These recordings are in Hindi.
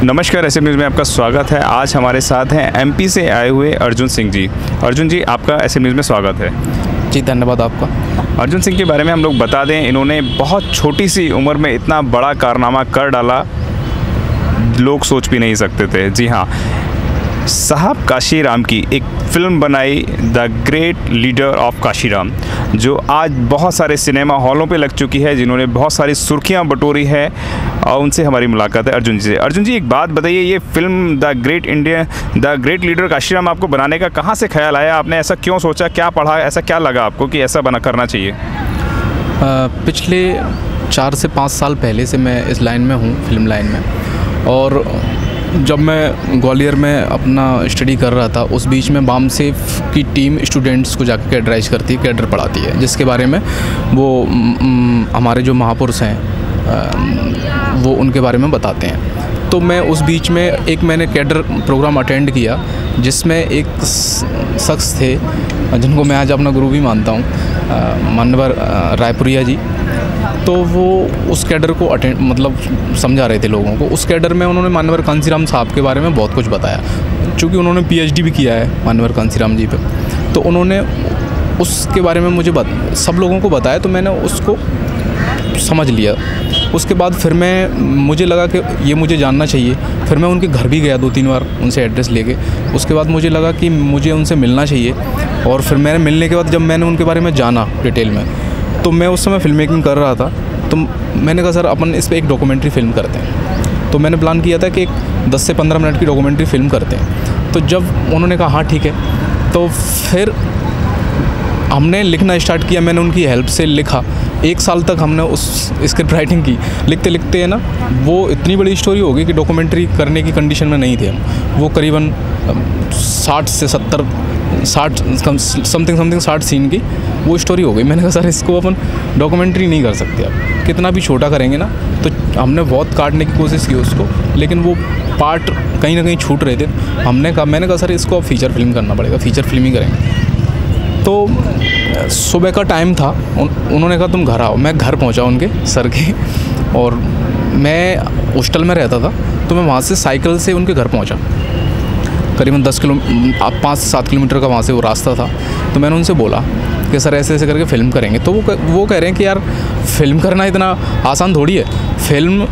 नमस्कार, ऐसे न्यूज़ में आपका स्वागत है। आज हमारे साथ हैं एमपी से आए हुए अर्जुन सिंह जी। अर्जुन जी, आपका ऐसे न्यूज़ में स्वागत है। जी धन्यवाद आपका। अर्जुन सिंह के बारे में हम लोग बता दें, इन्होंने बहुत छोटी सी उम्र में इतना बड़ा कारनामा कर डाला, लोग सोच भी नहीं सकते थे। जी हाँ, साहब काशीराम की एक फ़िल्म बनाई, the great leader of Kashiram, जो आज बहुत सारे सिनेमा हॉलों पे लग चुकी है, जिन्होंने बहुत सारी सुर्खियां बटोरी है। और उनसे हमारी मुलाकात है अर्जुन जी से। अर्जुन जी, एक बात बताइए, ये film the great leader Kashiram आपको बनाने का कहाँ से ख्याल आया? आपने ऐसा क्यों सोचा, क्या पढ़ा, ऐसा क्या लगा आपको कि ऐसा करना चाहिए? पिछले 4 से 5 साल पहले से मैं इस लाइन में हूँ, फिल्म लाइन में। और जब मैं ग्वालियर में अपना स्टडी कर रहा था, उस बीच में बामसेफ की टीम स्टूडेंट्स को जाकर कैडराइज करती है, कैडर पढ़ाती है, जिसके बारे में वो हमारे जो महापुरुष हैं वो उनके बारे में बताते हैं। तो मैं उस बीच में मैंने कैडर प्रोग्राम अटेंड किया, जिसमें एक शख्स थे जिनको मैं आज अपना गुरु भी मानता हूँ, मान्यवर रायपुरिया जी। तो वो उस कैडर को समझा रहे थे लोगों को। उस कैडर में उन्होंने मान्यवर कांसीराम साहब के बारे में बहुत कुछ बताया, चूँकि उन्होंने पीएचडी भी किया है मान्यवर कांसीराम जी पे। तो उन्होंने उसके बारे में मुझे सब लोगों को बताया, तो मैंने उसको समझ लिया। उसके बाद फिर मुझे लगा कि ये मुझे जानना चाहिए। फिर मैं उनके घर भी गया 2-3 बार उनसे एड्रेस लेके। उसके बाद मुझे लगा कि मुझे उनसे मिलना चाहिए। और फिर मैंने मिलने के बाद जब मैंने उनके बारे में जाना डिटेल में, तो मैं उस समय फिल्म मेकिंग कर रहा था। तो मैंने कहा सर, अपन इस पर एक डॉक्यूमेंट्री फ़िल्म करते हैं। तो मैंने प्लान किया था कि एक 10 से 15 मिनट की डॉक्यूमेंट्री फ़िल्म करते हैं। तो जब उन्होंने कहा हाँ ठीक है, तो फिर हमने लिखना स्टार्ट किया। मैंने उनकी हेल्प से लिखा। 1 साल तक हमने उस स्क्रिप्ट राइटिंग की। लिखते लिखते है ना, वो इतनी बड़ी स्टोरी हो गई कि डॉक्यूमेंट्री करने की कंडीशन में नहीं थे हम। वो करीबन 60 से 70 समथिंग 60 सीन की वो स्टोरी हो गई। मैंने कहा सर, इसको अपन डॉक्यूमेंट्री नहीं कर सकते, अब कितना भी छोटा करेंगे ना। तो हमने बहुत काटने की कोशिश की उसको, लेकिन वो पार्ट कहीं ना कहीं छूट रहे थे। मैंने कहा सर, इसको अब फीचर फिल्म करना पड़ेगा, फीचर फिल्म ही करेंगे। तो सुबह का टाइम था, उन्होंने कहा तुम घर आओ। मैं घर पहुंचा उनके सर के, और मैं हॉस्टल में रहता था, तो मैं वहाँ से साइकिल से उनके घर पहुंचा। करीबन 5-7 किलोमीटर का वहाँ से वो रास्ता था। तो मैंने उनसे बोला कि सर ऐसे ऐसे करके फ़िल्म करेंगे। तो वो कह रहे हैं कि यार, फिल्म करना इतना आसान थोड़ी है। फिल्म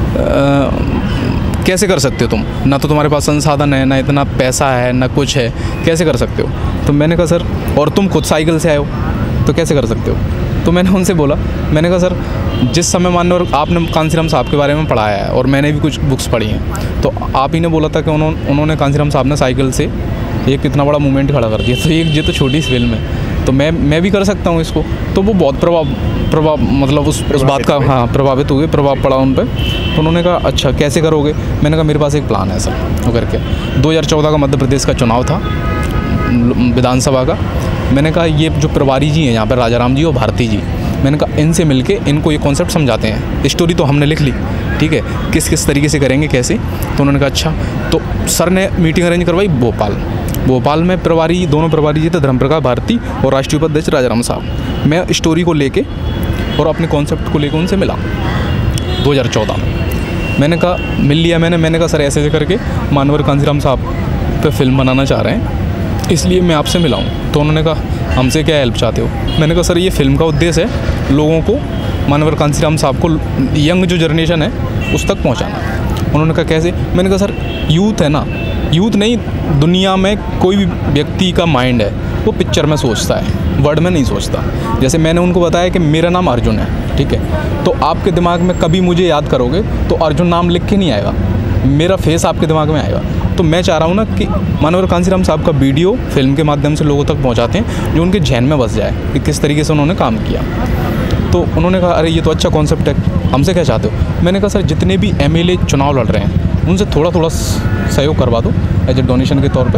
कैसे कर सकते हो तुम? ना तो तुम्हारे पास संसाधन है, ना इतना पैसा है, ना कुछ है, कैसे कर सकते हो? तो मैंने कहा सर, और तुम खुद साइकिल से आए हो, तो कैसे कर सकते हो? तो मैंने उनसे बोला, मैंने कहा सर, जिस समय मान्यवर आपने कांसीराम साहब के बारे में पढ़ाया है, और मैंने भी कुछ बुक्स पढ़ी हैं, तो आप ही ने बोला था कि उन्होंने कांसीराम साहब ने साइकिल से एक कितना बड़ा मूवमेंट खड़ा कर दिया। तो ये तो छोटी सी फिल्म है, तो मैं भी कर सकता हूँ इसको। तो वो बहुत प्रभाव मतलब उस बात का प्रभावित हुए, प्रभाव पड़ा उन पर। तो उन्होंने कहा अच्छा कैसे करोगे? मैंने कहा मेरे पास एक प्लान है सर, वो करके 2014 का मध्य प्रदेश का चुनाव था, विधानसभा का। मैंने कहा ये जो प्रभारी जी हैं यहाँ पर, राजाराम जी और भारती जी, मैंने कहा इनसे मिलके इनको ये कॉन्सेप्ट समझाते हैं। स्टोरी तो हमने लिख ली, ठीक है, किस तरीके से करेंगे, कैसे। तो उन्होंने कहा अच्छा। तो सर ने मीटिंग अरेंज करवाई भोपाल में। दोनों प्रभारी जी थे, धर्मप्रकाश भारती और राष्ट्रीय उपाध्यक्ष राजाराम साहब। मैं स्टोरी को लेके और अपने कॉन्सेप्ट को लेकर उनसे मिला 2014 में। मैंने कहा मिल लिया मैंने कहा सर ऐसे ऐसे करके मान्यवर कांसीराम साहब पे फिल्म बनाना चाह रहे हैं, इसलिए मैं आपसे मिला हूँ। तो उन्होंने कहा हमसे क्या हेल्प चाहते हो? मैंने कहा सर, ये फिल्म का उद्देश्य है लोगों को, मान्यवर कांसीराम साहब को, यंग जो जनरेशन है उस तक पहुँचाना। उन्होंने कहा कैसे? मैंने कहा सर, यूथ है ना, यूथ नहीं, दुनिया में कोई भी व्यक्ति का माइंड है वो पिक्चर में सोचता है, वर्ड में नहीं सोचता। जैसे मैंने उनको बताया कि मेरा नाम अर्जुन है, ठीक है, तो आपके दिमाग में कभी मुझे याद करोगे तो अर्जुन नाम लिख के नहीं आएगा, मेरा फेस आपके दिमाग में आएगा। तो मैं चाह रहा हूँ ना कि मान्यवर कांसीराम साहब का वीडियो फिल्म के माध्यम से लोगों तक पहुँचाते हैं, जो उनके जहन में बस जाए कि किस तरीके से उन्होंने काम किया। तो उन्होंने कहा अरे ये तो अच्छा कॉन्सेप्ट है, हमसे क्या चाहते हो? मैंने कहा सर, जितने भी MLA चुनाव लड़ रहे हैं उनसे थोड़ा सहयोग करवा दो एज ए डोनेशन के तौर पे,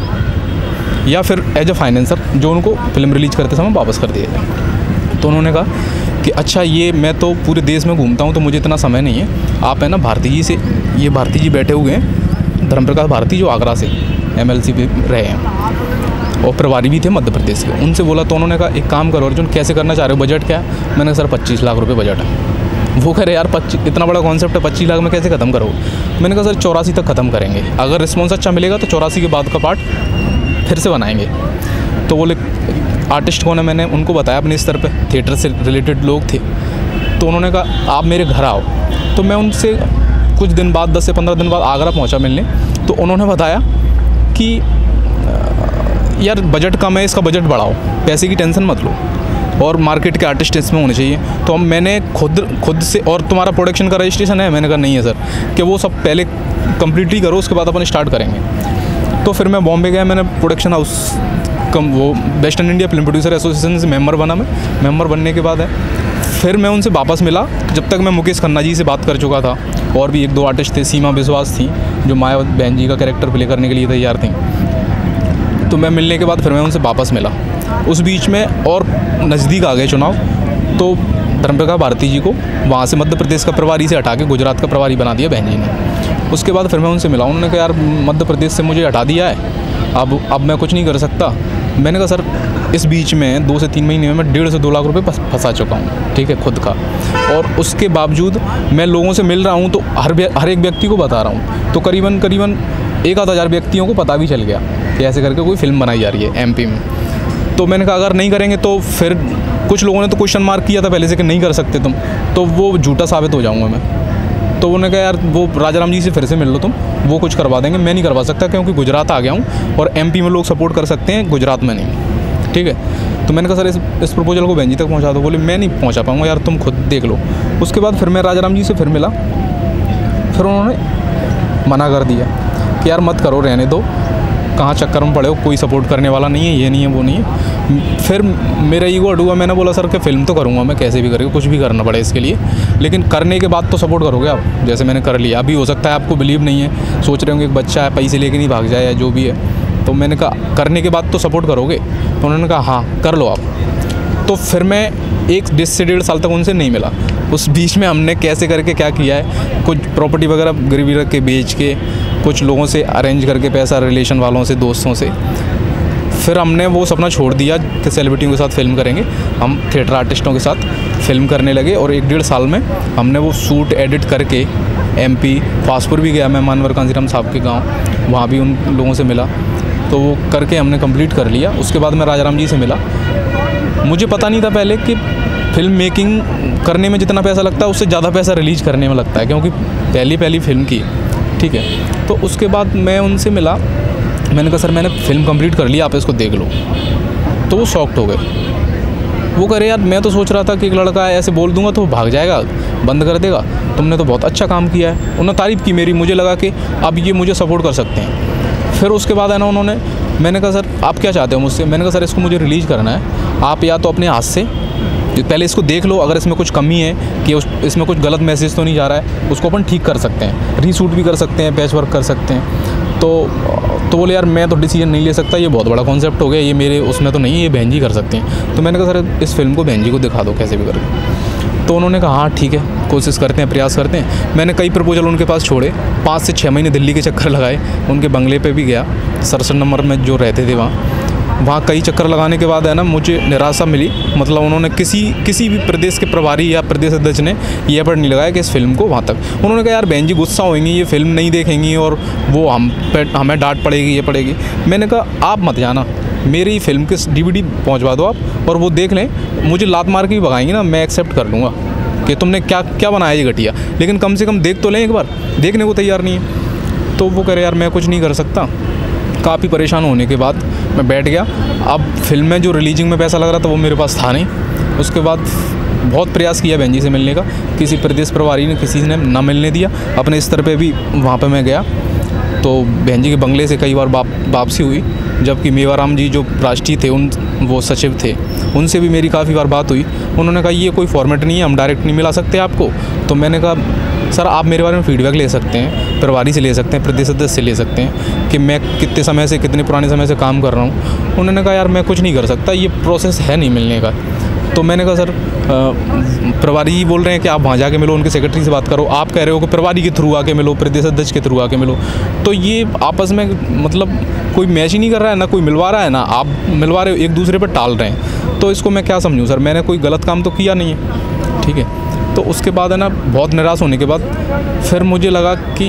या फिर एज ए फाइनेंसर, जो उनको फिल्म रिलीज करते समय वापस कर दिया जाए। तो उन्होंने कहा कि अच्छा, ये मैं तो पूरे देश में घूमता हूँ, तो मुझे इतना समय नहीं है, आप है ना भारती जी से, ये भारती जी बैठे हुए हैं, धर्मप्रकाश भारती, जो आगरा से MLC भी रहे हैं और प्रभारी भी थे मध्य प्रदेश के, उनसे बोला। तो उन्होंने कहा एक काम करो अर्जुन, कैसे करना चाह रहे हो, बजट क्या है? मैंने कहा सर 25 लाख रुपये बजट है। वो कह रहे यार 25 इतना बड़ा कॉन्सेप्ट है, 25 लाख में कैसे ख़त्म करोगे? मैंने कहा सर 84 तक ख़त्म करेंगे, अगर रिस्पॉन्स अच्छा मिलेगा तो 84 के बाद का पार्ट फिर से बनाएंगे। तो बोले आर्टिस्ट कौन है, मैंने उनको बताया अपने स्तर पे, थिएटर से रिलेटेड लोग थे। तो उन्होंने कहा आप मेरे घर आओ। तो मैं उनसे कुछ दिन बाद 10 से 15 दिन बाद आगरा पहुंचा मिलने। तो उन्होंने बताया कि यार बजट कम है, इसका बजट बढ़ाओ, पैसे की टेंशन मत लो, और मार्केट के आर्टिस्ट इसमें होने चाहिए। तो मैंने खुद से, और तुम्हारा प्रोडक्शन का रजिस्ट्रेशन है? मैंने कहा नहीं है सर। कि वो सब पहले कम्प्लीटली करो, उसके बाद अपन स्टार्ट करेंगे। तो फिर मैं बॉम्बे गया, मैंने प्रोडक्शन हाउस वो western India film producer association से मेंबर बना। मैं मेंबर बनने के बाद है फिर मैं उनसे वापस मिला। जब तक मैं मुकेश खन्ना जी से बात कर चुका था, और भी 1-2 आर्टिस्ट थे, सीमा विश्वास थी जो माया बहन जी का कैरेक्टर प्ले करने के लिए तैयार थी। तो मैं मिलने के बाद फिर मैं उनसे वापस मिला। उस बीच में और नज़दीक आ गए चुनाव, तो धर्मप्रकाश भारती जी को वहाँ से मध्य प्रदेश का प्रभारी से हटा के गुजरात का प्रभारी बना दिया बहन जी ने। उसके बाद फिर मैं उनसे मिला, उन्होंने कहा यार मध्य प्रदेश से मुझे हटा दिया है, अब मैं कुछ नहीं कर सकता। मैंने कहा सर इस बीच में 2 से 3 महीने में मैं 1.5 से 2 लाख रुपए फंसा चुका हूँ, ठीक है, खुद का। और उसके बावजूद मैं लोगों से मिल रहा हूँ, तो हर एक व्यक्ति को बता रहा हूँ। तो करीबन 1,000 व्यक्तियों को पता भी चल गया कि ऐसे करके कोई फिल्म बनाई जा रही है एमपी में। तो मैंने कहा अगर नहीं करेंगे तो फिर कुछ लोगों ने तो क्वेश्चन मार्क किया था पहले से कि नहीं कर सकते तुम, तो वो झूठा साबित हो जाऊँगा मैं। तो उन्होंने कहा यार वो राजा राम जी से फिर से मिल लो तुम, वो कुछ करवा देंगे, मैं नहीं करवा सकता क्योंकि गुजरात आ गया हूँ और एमपी में लोग सपोर्ट कर सकते हैं, गुजरात में नहीं, ठीक है। तो मैंने कहा सर इस प्रपोजल को बहन जी तक पहुँचा दो। बोले मैं नहीं पहुँचा पाऊँगा यार, तुम खुद देख लो। उसके बाद फिर मैं राजा राम जी से फिर मिला, फिर उन्होंने मना कर दिया कि यार मत करो, रहने दो, कहाँ चक्कर में पड़े हो, कोई सपोर्ट करने वाला नहीं है, ये नहीं है वो नहीं है। फिर मेरा ईगो हट हुआ, मैंने बोला सर कि फ़िल्म तो करूँगा मैं कैसे भी करके, कुछ भी करना पड़े इसके लिए, लेकिन करने के बाद तो सपोर्ट करोगे आप, जैसे मैंने कर लिया। अभी हो सकता है आपको बिलीव नहीं है, सोच रहे होंगे एक बच्चा है पैसे लेके नहीं भाग जाए या जो भी है। तो मैंने कहा करने के बाद तो सपोर्ट करोगे? तो उन्होंने कहा हाँ कर लो आप। तो फिर मैं 1 से 1.5 साल तक उनसे नहीं मिला। उस बीच में हमने कैसे करके क्या किया है, कुछ प्रॉपर्टी वगैरह गिरवी रख के बेच के, कुछ लोगों से अरेंज करके पैसा, रिलेशन वालों से, दोस्तों से, फिर हमने वो सपना छोड़ दिया कि सेलिब्रिटियों के साथ फिल्म करेंगे। हम थिएटर आर्टिस्टों के साथ फिल्म करने लगे और 1-1.5 साल में हमने वो शूट एडिट करके एमपी फासपुर भी गया मैं, मानवर कांजीराम साहब के गाँव, वहाँ भी उन लोगों से मिला, तो वो करके हमने कंप्लीट कर लिया। उसके बाद मैं राजा राम जी से मिला। मुझे पता नहीं था पहले कि फिल्म मेकिंग करने में जितना पैसा लगता है उससे ज़्यादा पैसा रिलीज करने में लगता है, क्योंकि पहली फिल्म की, ठीक है। तो उसके बाद मैं उनसे मिला, मैंने कहा सर मैंने फ़िल्म कंप्लीट कर लिया, आप इसको देख लो। तो वो शॉक्ड हो गए। वो कह रहे यार मैं तो सोच रहा था कि एक लड़का है, ऐसे बोल दूंगा तो वो भाग जाएगा, बंद कर देगा, तुमने तो बहुत अच्छा काम किया है। उन्होंने तारीफ़ की मेरी, मुझे लगा कि अब ये मुझे सपोर्ट कर सकते हैं। फिर उसके बाद है ना उन्होंने, मैंने कहा सर आप क्या चाहते हो मुझसे? मैंने कहा सर इसको मुझे रिलीज़ करना है, आप या तो अपने हाथ से पहले इसको देख लो, अगर इसमें कुछ कमी है कि इसमें कुछ गलत मैसेज तो नहीं जा रहा है, उसको अपन ठीक कर सकते हैं, रीशूट भी कर सकते हैं, पैच वर्क कर सकते हैं। तो बोले यार मैं तो डिसीजन नहीं ले सकता, ये बहुत बड़ा कॉन्सेप्ट हो गया, ये मेरे उसमें तो नहीं है, ये बहन जी कर सकते हैं। तो मैंने कहा सर इस फिल्म को बहन जी को दिखा दो कैसे भी करके। तो उन्होंने कहा हाँ ठीक है, कोशिश करते हैं, प्रयास करते हैं। मैंने कई प्रपोजल उनके पास छोड़े, 5 से 6 महीने दिल्ली के चक्कर लगाए, उनके बंगले पे भी गया, 67 नंबर में जो रहते थे वहाँ कई चक्कर लगाने के बाद है ना मुझे निराशा मिली। मतलब उन्होंने किसी भी प्रदेश के प्रभारी या प्रदेश अध्यक्ष ने ये एफर्ट नहीं लगाया कि इस फिल्म को वहाँ तक, उन्होंने कहा यार बहन जी गुस्सा होंगी, ये फिल्म नहीं देखेंगी और वो हमें डांट पड़ेगी, ये पड़ेगी। मैंने कहा आप मत जाना, मेरी फिल्म की DVD पहुँचवा दो आप और वो देख लें, मुझे लात मार के भी भगाएंगे ना, मैं एक्सेप्ट कर लूँगा कि तुमने क्या बनाया ये घटिया, लेकिन कम से कम देख तो लें एक बार। देखने को तैयार नहीं है। तो वो कह रहे यार मैं कुछ नहीं कर सकता। काफ़ी परेशान होने के बाद मैं बैठ गया। अब फिल्म में जो रिलीजिंग में पैसा लग रहा था वो मेरे पास था नहीं। उसके बाद बहुत प्रयास किया बहन जी से मिलने का, किसी प्रदेश प्रभारी ने किसी ने ना मिलने दिया। अपने स्तर पे भी वहाँ पे मैं गया तो बहन जी के बंगले से कई बार वापसी हुई, जबकि मेवाराम जी जो राष्ट्रीय थे वो सचिव थे, उनसे भी मेरी काफ़ी बार बात हुई। उन्होंने कहा ये कोई फॉर्मेट नहीं है, हम डायरेक्ट नहीं मिला सकते आपको। तो मैंने कहा सर आप मेरे बारे में फीडबैक ले सकते हैं, प्रभारी से ले सकते हैं, प्रदेश अध्यक्ष से ले सकते हैं कि मैं कितने पुराने समय से काम कर रहा हूँ। उन्होंने कहा यार मैं कुछ नहीं कर सकता, ये प्रोसेस है नहीं मिलने का। तो मैंने कहा सर प्रभारी जी बोल रहे हैं कि आप वहाँ जाके मिलो, उनके सेक्रेटरी से बात करो, आप कह रहे हो कि प्रभारी के थ्रू आके मिलो, प्रदेश अध्यक्ष के थ्रू आके मिलो। तो ये आपस में मतलब कोई मैच ही नहीं कर रहा है, ना कोई मिलवा रहा है, ना आप मिलवा रहे हो, एक दूसरे पर टाल रहे हैं। तो इसको मैं क्या समझूँ सर, मैंने कोई गलत काम तो किया नहीं है, ठीक है। तो उसके बाद है ना, बहुत निराश होने के बाद फिर मुझे लगा कि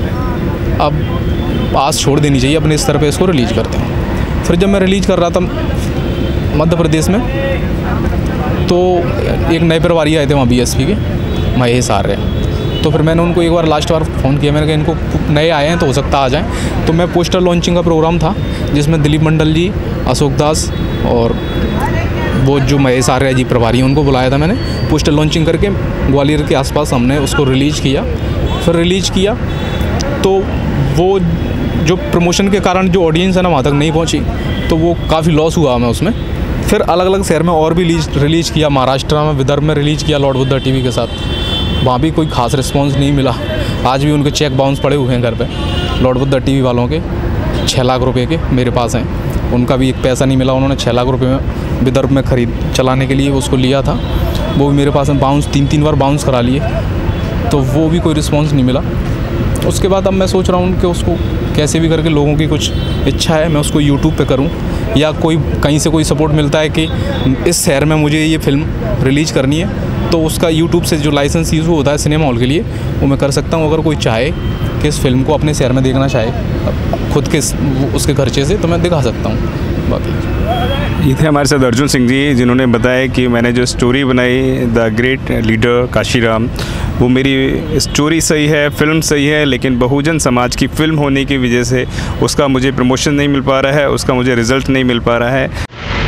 अब आस छोड़ देनी चाहिए, अपने स्तर पे इसको रिलीज़ करते हैं। फिर जब मैं रिलीज़ कर रहा था मध्य प्रदेश में, तो एक नए प्रभारी आए थे वहाँ BSP के, महेश आर्य। तो फिर मैंने उनको एक बार लास्ट बार फ़ोन किया, मैंने कहा इनको नए आए हैं तो हो सकता आ जाएं। तो मैं पोस्टर लॉन्चिंग का प्रोग्राम था जिसमें दिलीप मंडल जी, अशोक दास और वो जो महेश आर्य जी प्रभारी हैं उनको बुलाया था मैंने। पोस्टर लॉन्चिंग करके ग्वालियर के आसपास हमने उसको रिलीज़ किया। फिर रिलीज़ किया तो वो जो प्रमोशन के कारण जो ऑडियंस है ना वहाँ तक नहीं पहुँची, तो वो काफ़ी लॉस हुआ हमें उसमें। फिर अलग अलग शहर में और भी रिलीज़ किया, महाराष्ट्र में, विदर्भ में रिलीज़ किया लॉर्ड बुद्धा टीवी के साथ। वहाँ भी कोई ख़ास रिस्पॉन्स नहीं मिला। आज भी उनके चेक बाउंस पड़े हुए हैं घर पे, लॉर्ड बुद्धा टीवी वालों के 6 लाख रुपए के मेरे पास हैं। उनका भी एक पैसा नहीं मिला। उन्होंने 6 लाख रुपए में विदर्भ में खरीद चलाने के लिए उसको लिया था, वो भी मेरे पास में बाउंस 3-3 बार बाउंस करा लिए, तो वो भी कोई रिस्पॉन्स नहीं मिला। उसके बाद अब मैं सोच रहा हूँ कि उसको कैसे भी करके, लोगों की कुछ इच्छा है मैं उसको यूट्यूब पे करूँ, या कोई कहीं से कोई सपोर्ट मिलता है कि इस शहर में मुझे ये फ़िल्म रिलीज़ करनी है, तो उसका यूट्यूब से जो लाइसेंस यूज़ होता है सिनेमा हॉल के लिए, वो मैं कर सकता हूँ। अगर कोई चाहे कि इस फिल्म को अपने शहर में देखना चाहे खुद के उसके खर्चे से, तो मैं दिखा सकता हूँ। बाकी ये थे हमारे साथ अर्जुन सिंह जी, जिन्होंने बताया कि मैंने जो स्टोरी बनाई द ग्रेट लीडर काशीराम, वो मेरी स्टोरी सही है, फिल्म सही है, लेकिन बहुजन समाज की फ़िल्म होने की वजह से उसका मुझे प्रमोशन नहीं मिल पा रहा है, उसका मुझे रिज़ल्ट नहीं मिल पा रहा है।